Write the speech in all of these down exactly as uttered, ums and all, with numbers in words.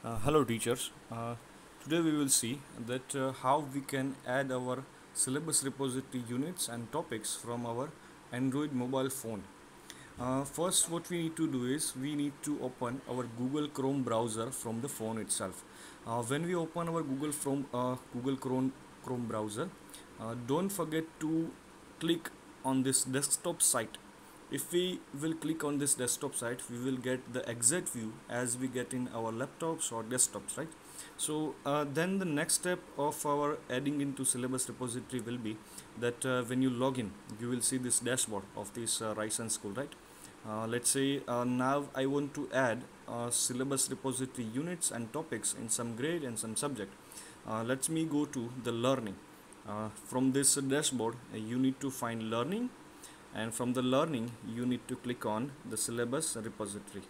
Uh, hello teachers. Uh, today we will see that uh, how we can add our syllabus repository units and topics from our Android mobile phone. Uh, first what we need to do is we need to open our Google Chrome browser from the phone itself. Uh, when we open our Google from uh, Google Chrome Chrome browser, uh, don't forget to click on this desktop site. If we will click on this desktop site, we will get the exact view as we get in our laptops or desktops, right? So uh, then the next step of our adding into syllabus repository will be that uh, when you log in, you will see this dashboard of this uh, Ryerson school, right? Uh, let's say uh, now I want to add uh, syllabus repository units and topics in some grade and some subject. Uh, let me go to the learning. Uh, from this dashboard, uh, you need to find learning, and from the learning you need to click on the syllabus repository.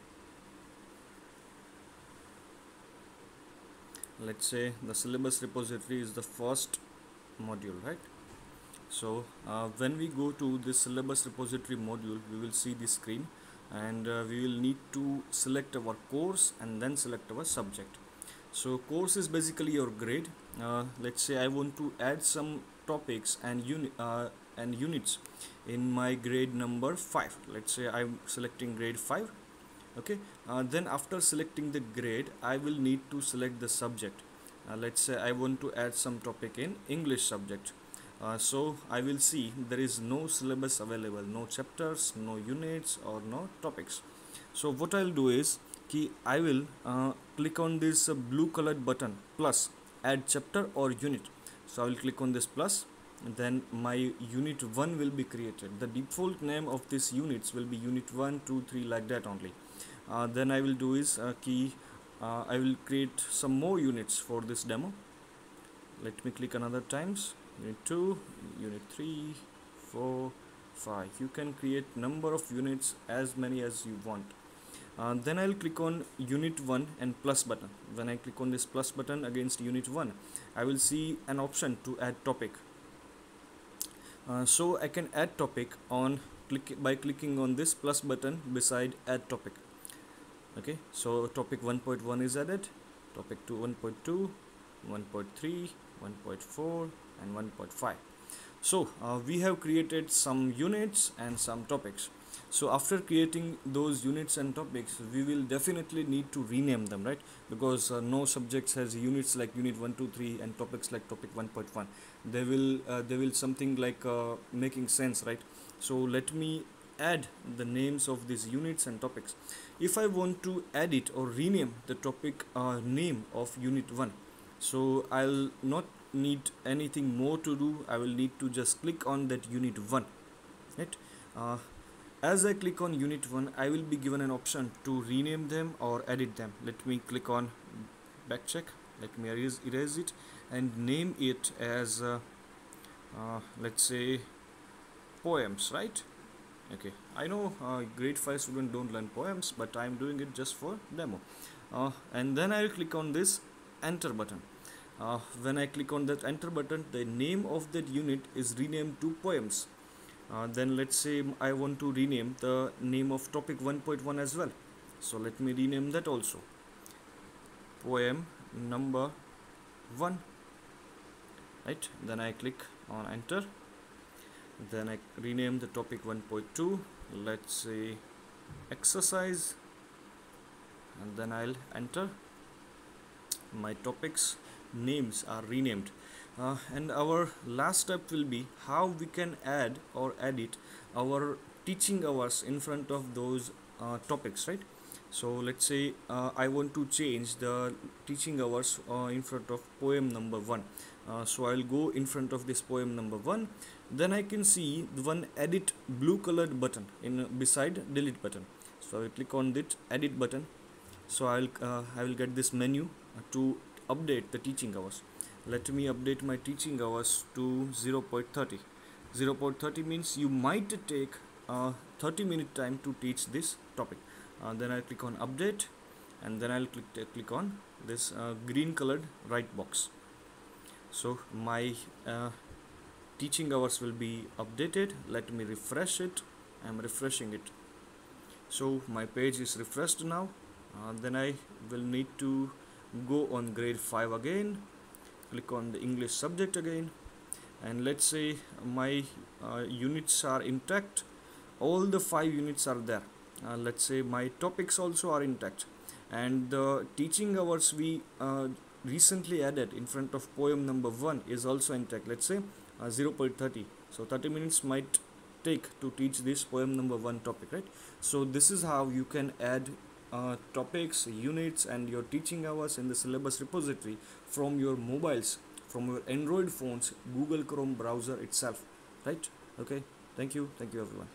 Let's say the syllabus repository is the first module, right? So uh, when we go to the syllabus repository module, we will see the screen, and uh, we will need to select our course and then select our subject. So course is basically your grade. Uh, let's say I want to add some topics and uni uh, and units in my grade number five. Let's say I'm selecting grade five. Okay, uh, then after selecting the grade, I will need to select the subject. Uh, let's say I want to add some topic in English subject. Uh, so I will see there is no syllabus available, no chapters, no units or no topics. So what I'll do is key I will uh, click on this uh, blue colored button plus add chapter or unit. So I will click on this plus, and then my unit one will be created. The default name of this units will be unit one, two, three, like that only. Uh, then I will do is uh, key uh, I will create some more units for this demo. Let me click another times. Unit two, unit three, four, five. You can create number of units as many as you want. Uh, then I'll click on unit one and plus button. When I click on this plus button against unit one, I will see an option to add topic. Uh, so I can add topic on click by clicking on this plus button beside add topic. Okay, so topic one point one is added, topic two one point two, one point three, one point four and one point five. So uh, we have created some units and some topics. So after creating those units and topics, we will definitely need to rename them, right? Because uh, no subjects has units like unit one, two, three and topics like topic one point one. They will uh, they will something like uh, making sense, right? So let me add the names of these units and topics. If I want to edit or rename the topic uh, name of unit one, so I'll not need anything more to do. I will need to just click on that unit one, right? uh, as I click on unit one, I will be given an option to rename them or edit them. Let me click on back check. Let me erase, erase it and name it as uh, uh, let's say poems, right? Okay, I know uh, grade five students don't learn poems, but I'm doing it just for demo. Uh, and then I'll click on this enter button. Uh, when I click on that enter button, the name of that unit is renamed to poems. Uh, then let's say I want to rename the name of topic one point one as well. So let me rename that also. Poem number one. Right, then I click on enter. Then I rename the topic one point two. Let's say exercise, and then I'll enter. My topics names are renamed. Uh, and our last step will be how we can add or edit our teaching hours in front of those uh, topics, right? So let's say uh, I want to change the teaching hours uh, in front of poem number one. Uh, so I'll go in front of this poem number one. Then I can see the one edit blue colored button in uh, beside delete button. So I will click on that edit button. So I'll uh, I will get this menu to update the teaching hours. Let me update my teaching hours to zero point three. zero point three means you might take uh, thirty minute time to teach this topic. Uh, then I'll click on update, and then I'll click uh, click on this uh, green colored right box. So my uh, teaching hours will be updated. Let me refresh it. I'm refreshing it. So my page is refreshed now. uh, then I will need to go on grade five again, click on the English subject again, and let's say my uh, units are intact, all the five units are there. Uh, let's say my topics also are intact, and the teaching hours we uh, recently added in front of poem number one is also intact. Let's say uh, zero point three zero, so thirty minutes might take to teach this poem number one topic, right? So this is how you can add uh, topics, units, and your teaching hours in the syllabus repository from your mobiles, from your Android phones, Google Chrome browser itself, right? Okay, thank you, thank you everyone.